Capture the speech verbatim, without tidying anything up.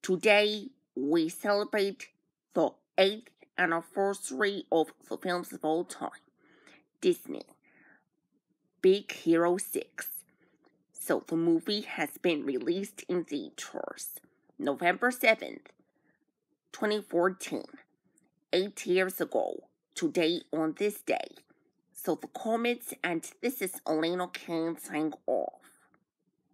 Today, we celebrate the eighth anniversary of the films of all time, Disney, Big Hero six. So the movie has been released in theaters November seventh, twenty fourteen, eight years ago, today on this day. So the comments, and this is Elena Kane signing off.